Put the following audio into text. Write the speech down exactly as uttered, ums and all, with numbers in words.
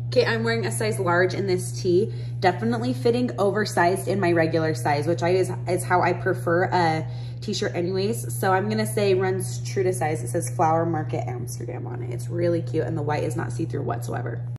Okay, I'm wearing a size large in this tee, definitely fitting oversized in my regular size, which I is, is how I prefer a t-shirt anyways. So I'm gonna say runs true to size. It says Flower Market Amsterdam on it. It's really cute and the white is not see-through whatsoever.